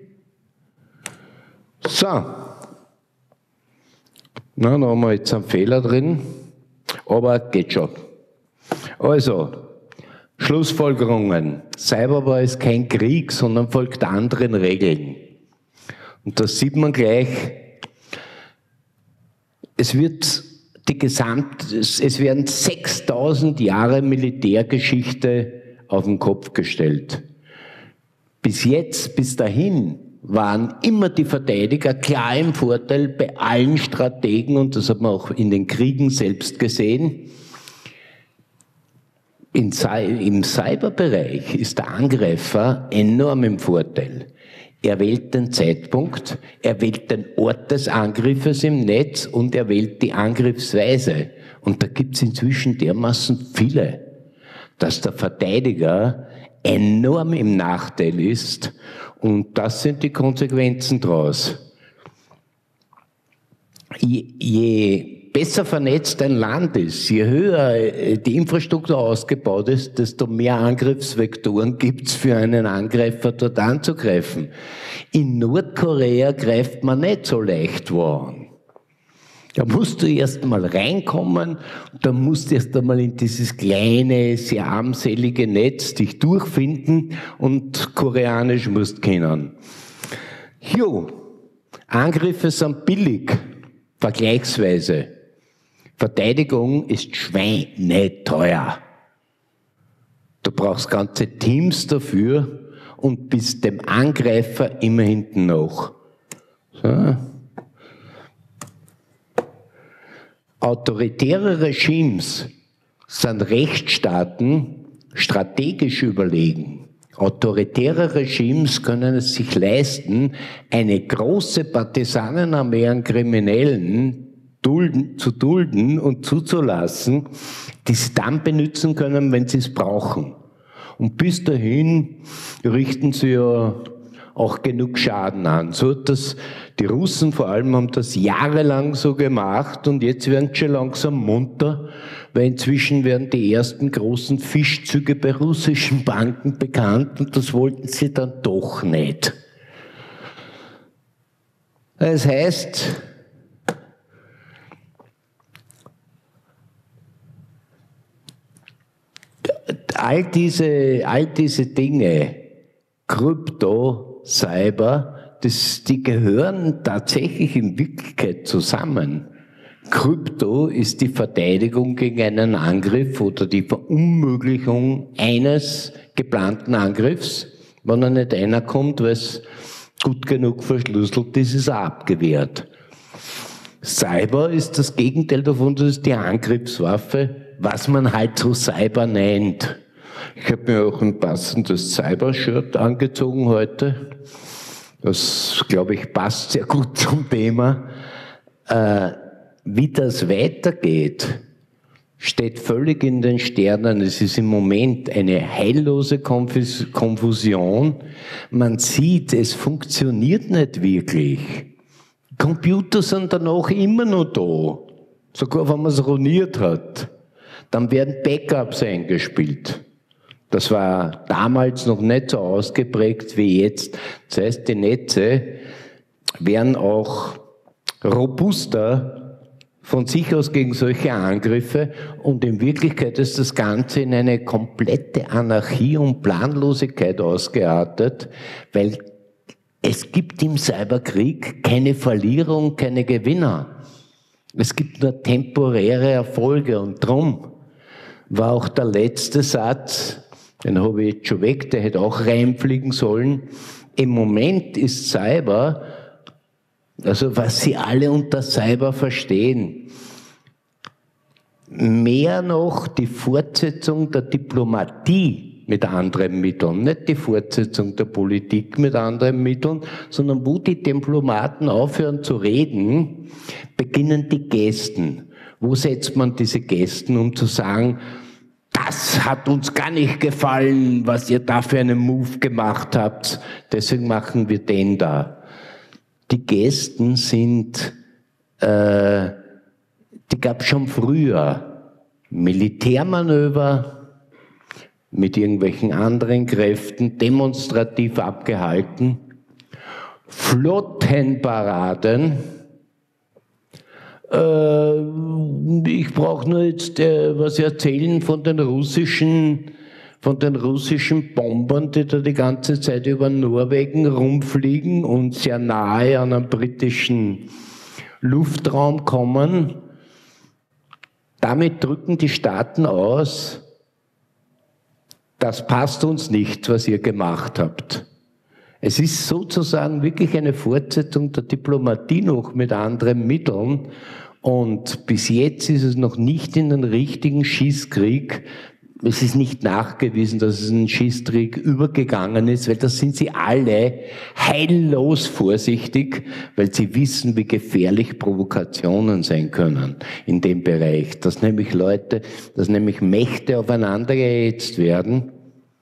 So. Na, da haben wir jetzt einen Fehler drin, aber geht schon. Also, Schlussfolgerungen. Cyberwar ist kein Krieg, sondern folgt anderen Regeln. Und das sieht man gleich. Es werden 6000 Jahre Militärgeschichte auf den Kopf gestellt. Bis dahin waren immer die Verteidiger klar im Vorteil bei allen Strategen, und das hat man auch in den Kriegen selbst gesehen. Im Cyberbereich ist der Angreifer enorm im Vorteil. Er wählt den Zeitpunkt, er wählt den Ort des Angriffes im Netz und er wählt die Angriffsweise. Und da gibt es inzwischen dermaßen viele, dass der Verteidiger enorm im Nachteil ist, und das sind die Konsequenzen daraus. Je besser vernetzt ein Land ist, je höher die Infrastruktur ausgebaut ist, desto mehr Angriffsvektoren gibt es für einen Angreifer, dort anzugreifen. In Nordkorea greift man nicht so leicht wo an. Da musst du erst einmal reinkommen, und dann musst du erst einmal in dieses kleine, sehr armselige Netz dich durchfinden, und Koreanisch musst kennen. Jo, Angriffe sind billig, vergleichsweise. Verteidigung ist schweineteuer. Du brauchst ganze Teams dafür und bist dem Angreifer immer hinten nach. So. Autoritäre Regimes sind Rechtsstaaten strategisch überlegen. Autoritäre Regimes können es sich leisten, eine große Partisanenarmee an Kriminellen zu dulden und zuzulassen, die sie dann benutzen können, wenn sie es brauchen. Und bis dahin richten sie ja auch genug Schaden an. So dass die Russen vor allem haben das jahrelang so gemacht, und jetzt werden sie schon langsam munter, weil inzwischen werden die ersten großen Fischzüge bei russischen Banken bekannt, und das wollten sie dann doch nicht. Das heißt, all diese Dinge, Krypto, Cyber, die gehören tatsächlich in Wirklichkeit zusammen. Krypto ist die Verteidigung gegen einen Angriff oder die Verunmöglichung eines geplanten Angriffs. Wenn er nicht einer kommt, weil es gut genug verschlüsselt ist, ist er abgewehrt. Cyber ist das Gegenteil davon, das ist die Angriffswaffe, was man halt so Cyber nennt. Ich habe mir auch ein passendes Cyber-Shirt angezogen heute. Das, glaube ich, passt sehr gut zum Thema. Wie das weitergeht, steht völlig in den Sternen. Es ist im Moment eine heillose Konfusion. Man sieht, es funktioniert nicht wirklich. Computer sind danach immer noch da. Sogar wenn man es ruiniert hat. Dann werden Backups eingespielt. Das war damals noch nicht so ausgeprägt wie jetzt. Das heißt, die Netze werden auch robuster von sich aus gegen solche Angriffe, und in Wirklichkeit ist das Ganze in eine komplette Anarchie und Planlosigkeit ausgeartet, weil es gibt im Cyberkrieg keine Verlierer und keine Gewinner. Es gibt nur temporäre Erfolge, und drum war auch der letzte Satz, den habe ich jetzt schon weg, der hätte auch reinfliegen sollen. Im Moment ist Cyber, also was Sie alle unter Cyber verstehen, mehr noch die Fortsetzung der Diplomatie mit anderen Mitteln, nicht die Fortsetzung der Politik mit anderen Mitteln, sondern wo die Diplomaten aufhören zu reden, beginnen die Gesten. Wo setzt man diese Gesten, um zu sagen, das hat uns gar nicht gefallen, was ihr da für einen Move gemacht habt, deswegen machen wir den da. Die Gesten sind, die gab es schon früher. Militärmanöver mit irgendwelchen anderen Kräften, demonstrativ abgehalten. Flottenparaden. Ich brauche nur jetzt was erzählen von den russischen Bombern, die da die ganze Zeit über Norwegen rumfliegen und sehr nahe an einem britischen Luftraum kommen. Damit drücken die Staaten aus, das passt uns nicht, was ihr gemacht habt. Es ist sozusagen wirklich eine Fortsetzung der Diplomatie noch mit anderen Mitteln, und bis jetzt ist es noch nicht in den richtigen Schießkrieg. Es ist nicht nachgewiesen, dass es in einen Schießkrieg übergegangen ist, weil da sind sie alle heillos vorsichtig, weil sie wissen, wie gefährlich Provokationen sein können in dem Bereich. Dass nämlich Mächte aufeinander gehetzt werden,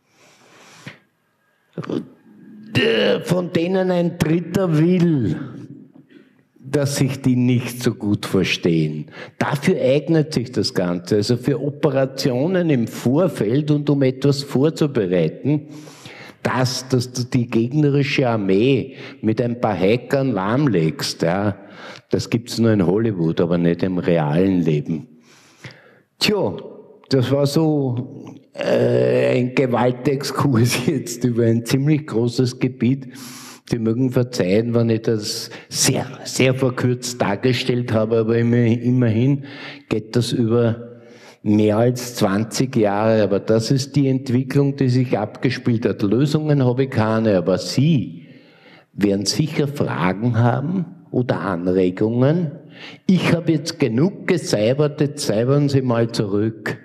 von denen ein Dritter will, dass sich die nicht so gut verstehen. Dafür eignet sich das Ganze, also für Operationen im Vorfeld und um etwas vorzubereiten, dass du die gegnerische Armee mit ein paar Hackern lahmlegst. Ja, das gibt's nur in Hollywood, aber nicht im realen Leben. Tja, das war so ein Gewaltexkurs jetzt über ein ziemlich großes Gebiet. Sie mögen verzeihen, wenn ich das sehr, sehr verkürzt dargestellt habe, aber immerhin geht das über mehr als 20 Jahre. Aber das ist die Entwicklung, die sich abgespielt hat. Lösungen habe ich keine, aber Sie werden sicher Fragen haben oder Anregungen. Ich habe jetzt genug gecybert, jetzt cybern Sie mal zurück.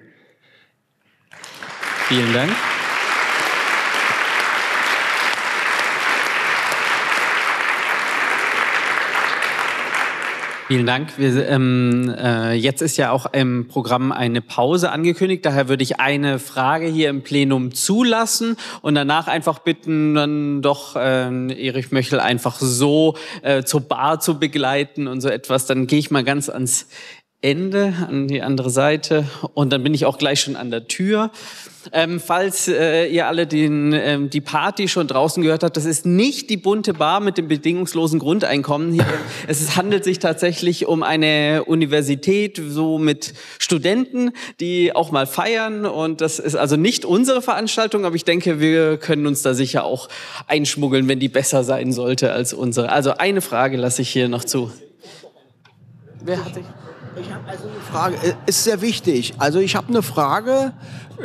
Vielen Dank. Vielen Dank. Jetzt ist ja auch im Programm eine Pause angekündigt. Daher würde ich eine Frage hier im Plenum zulassen und danach einfach bitten, dann doch Erich Möchel einfach so zur Bar zu begleiten und so etwas. Dann gehe ich mal ganz ans Ende, an die andere Seite, und dann bin ich auch gleich schon an der Tür. Falls ihr alle die Party schon draußen gehört habt, das ist nicht die bunte Bar mit dem bedingungslosen Grundeinkommen. Hier, es handelt sich tatsächlich um eine Universität, so mit Studenten, die auch mal feiern, und das ist also nicht unsere Veranstaltung, aber ich denke, wir können uns da sicher auch einschmuggeln, wenn die besser sein sollte als unsere. Also eine Frage lasse ich hier noch zu. Wer hat sich... Ich habe also eine Frage, ist sehr wichtig. Also ich habe eine Frage,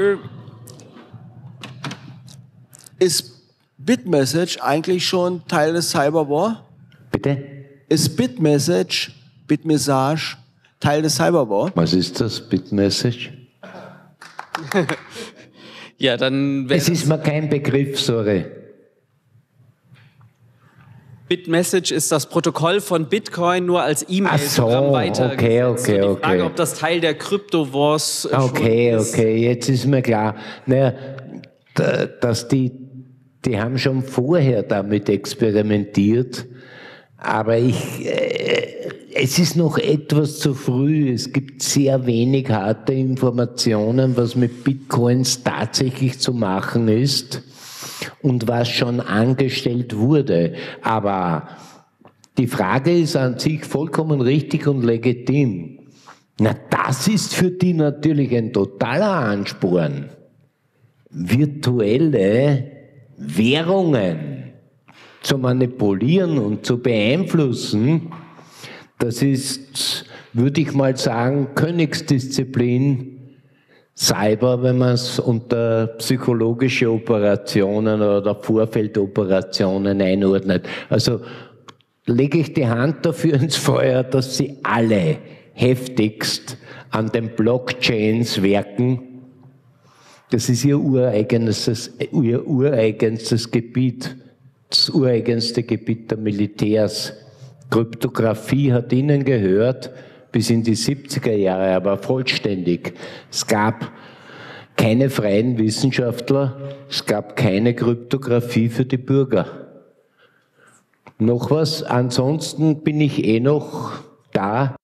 ist Bitmessage eigentlich schon Teil des Cyberwar? Bitte? Ist Bitmessage Teil des Cyberwar? Was ist das, Bitmessage? Ja, dann es ist mir kein Begriff, sorry. Bitmessage ist das Protokoll von Bitcoin nur als E-Mail-Programm weitergesetzt. Okay. Die Frage, ob das Teil der Crypto-Wars ist. Okay, jetzt ist mir klar. Naja, dass die haben schon vorher damit experimentiert, aber es ist noch etwas zu früh. Es gibt sehr wenig harte Informationen, was mit Bitcoins tatsächlich zu machen ist und was schon angestellt wurde. Aber die Frage ist an sich vollkommen richtig und legitim. Na, das ist für die natürlich ein totaler Ansporn. Virtuelle Währungen zu manipulieren und zu beeinflussen, das ist, würde ich mal sagen, Königsdisziplin Cyber, wenn man es unter psychologische Operationen oder Vorfeldoperationen einordnet. Also lege ich die Hand dafür ins Feuer, dass sie alle heftigst an den Blockchains werken. Das ist ihr ureigenstes Gebiet, das ureigenste Gebiet der Militärs. Kryptographie hat ihnen gehört bis in die 70er Jahre, aber vollständig. Es gab keine freien Wissenschaftler, es gab keine Kryptographie für die Bürger. Noch was? Ansonsten bin ich noch da,